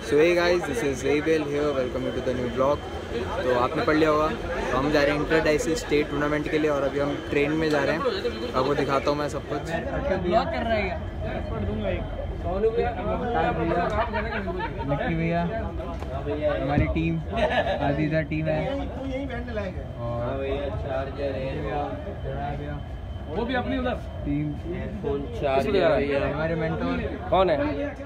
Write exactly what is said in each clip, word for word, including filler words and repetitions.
So hey guys, this is Zebel here, welcome to the new blog. तो आपने पढ़ लिया होगा, तो हम जा रहे हैं इंटर डाइसिस स्टेट टूर्नामेंट के लिए और अभी हम ट्रेन में जा रहे हैं। आपको दिखाता हूँ मैं सब कुछ। लक्की भैया, हमारी टीम आजीजा टीम है और वो भी अपनी उधर टीम हमारे मेंटोर कौन है।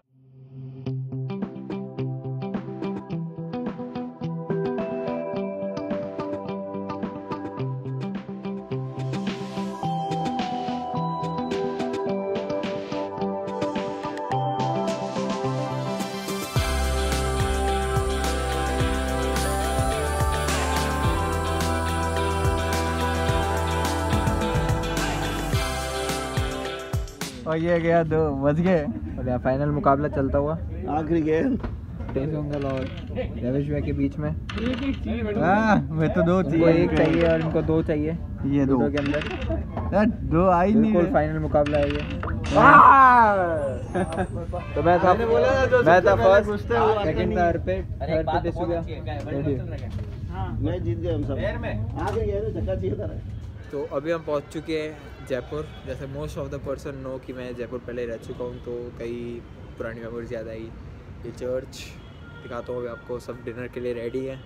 और ये गया दो बज गए और यहाँ फाइनल मुकाबला चलता हुआ आखिरी गेम टेसोंगल और रविश भाई के बीच में। हाँ मैं तो दो चाहिए, एक चाहिए और इनको दो चाहिए। ये दो के अंदर दो आई नहीं, बिल्कुल फाइनल मुकाबला है ये। तो मैं था मैं था फर्स्ट, सेकंड था अर्पित, थर्ड पे टेसो गया, मैं जीत गए हम सब। आगे गया तो धक्का चाहिए था। तो अभी हम पहुंच चुके हैं जयपुर। जैसे most of the person know कि मैं जयपुर पहले रह चुका हूं, तो कई पुरानी मेमोरीज याद आई। ये चर्च दिखाता हूँ अभी आपको, सब डिनर के लिए रेडी है।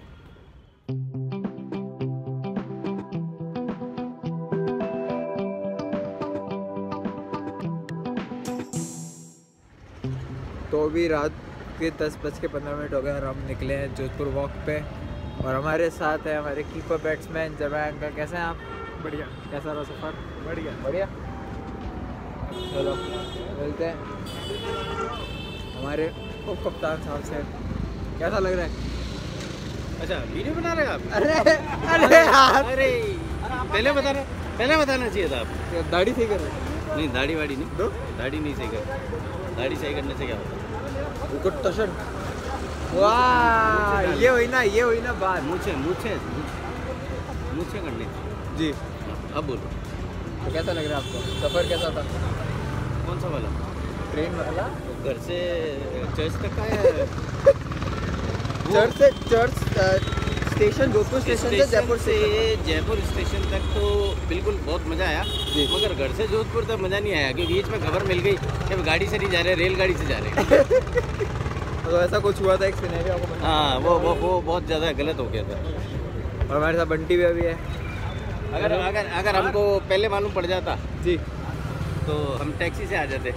तो अभी रात के दस बज के पंद्रह मिनट हो गए और हम निकले हैं जोधपुर वॉक पे और हमारे साथ है हमारे कीपर बैट्समैन जबै अंकल। कैसे हैं आप? बढ़िया। कैसा रहा सफ़र? बढ़िया बढ़िया। चलो मिलते हैं हमारे उप कप्तान साहब से। कैसा लग रहा है? अच्छा वीडियो बना रहे हैं आप? अरे अरे यार, अरे पहले बता रहे पहले बताना चाहिए था आप। दाढ़ी सही कर रहे हैं? नहीं दाढ़ी वाड़ी नहीं, दो दाढ़ी नहीं सही कर। दाढ़ी सही करने से क्या होता है? गुड टशन। वाह, ये हुई ना ये हुई ना बात। मुझे मुझे मुझे करनी जी। अब बोलो, तो कैसा लग रहा है आपको? सफ़र कैसा था? कौन सा वाला? ट्रेन वाला? घर से चर्च तक का है। चर्च से चर्च स्टेशन, जोधपुर स्टेशन से जयपुर से जयपुर स्टेशन तक तो बिल्कुल बहुत मज़ा आया, मगर घर से जोधपुर तक मज़ा नहीं आया क्योंकि बीच में खबर मिल गई कि गाड़ी से नहीं जा रहे, रेलगाड़ी से जा रहे। तो ऐसा कुछ हुआ था एक सिनेरियो आपको? हाँ वो वो वो बहुत ज़्यादा गलत हो गया था। और हमारे साथ बंटी भी अभी है। अगर अगर अगर हमको पहले मालूम पड़ जाता जी तो हम टैक्सी से आ जाते।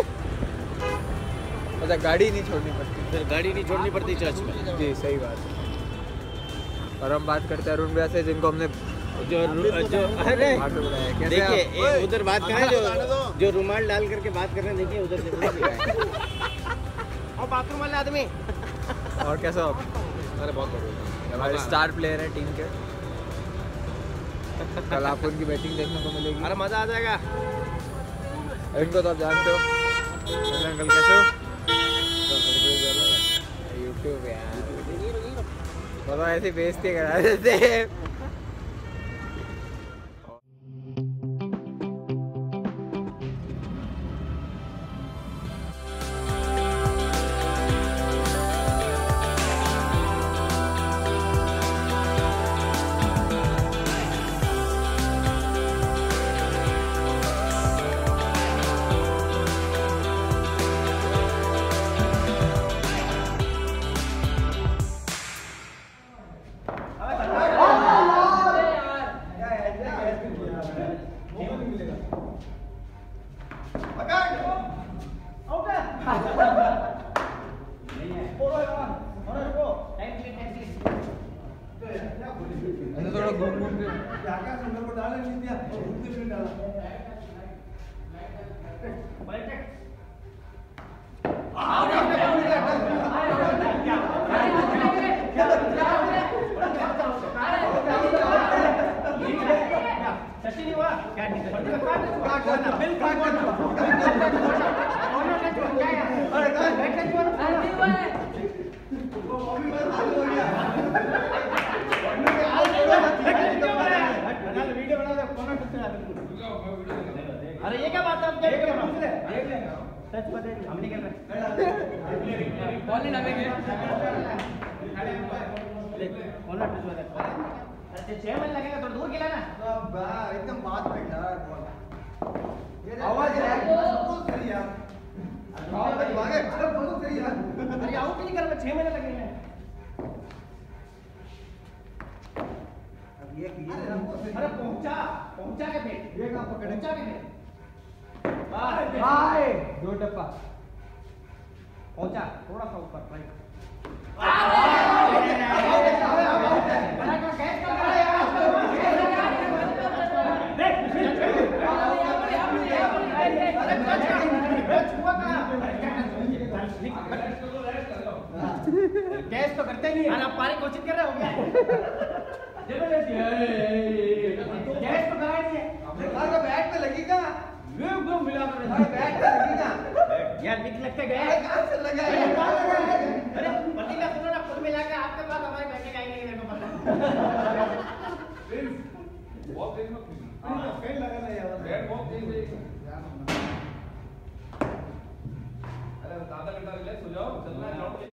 अच्छा गाड़ी नहीं छोड़नी पड़ती? फिर गाड़ी नहीं छोड़नी पड़ती चर्च में। जी सही बात है। और हम बात करते हैं अरुण भैया से, जिनको हमने जो जो अरे देखिए उधर बात कर रहे हैं, जो जो रुमाल डाल करके बात कर रहे हैं, देखिए उधर से और बाथरूम वाले आदमी। और कैसा आप? अरे बहुत बढ़िया, हमारे स्टार प्लेयर हैं टीम के। कल आपको उनकी बैटिंग देखने को मिलेगी। अरे मज़ा आ जाएगा। इनको तो आप जानते हो। अंकल कैसे हो? यूट्यूब यार, तो ऐसी बेइज्जती करा देते हैं। थोड़ा घूम घूम के क्या क्या संदर्भ को डाला नहीं दिया, घूम के फिर डाला। सचिन हुआ क्या अरे ये क्या बात है? हम नहीं कर रहे। कौन नामेंगे छह मिनट लगेगा थोड़ा दूर गिरा ना एकदम बात में डर आवाज है बहुत सही यार बहुत सही यार अरे आउट नहीं कर छह महीने लगेंगे अब ये अरे पहुंचा पहुंचा के फेंक ये कहां पकड़े पहुंचा के फेंक बाय दो टप्पा पहुंचा थोड़ा सा ऊपर राइट कैच तो करते नहीं है आप पारी कोशिश कर रहे हो क्या कैच तो करा नहीं है अरे बैट पे लगेगा ये एकदम मिला कर अरे बैट पे लगेगा यार निक लगते गए कहां से लगा है अरे पति का सुनो ना खुद मिला के आपके पास हमारे बैठे का आएंगे मेरे को पता बहुत तेज मत हां फेल लगा ना यार बैट बहुत तेज है अरे आधा घंटा रिलैक्स हो जाओ चलना है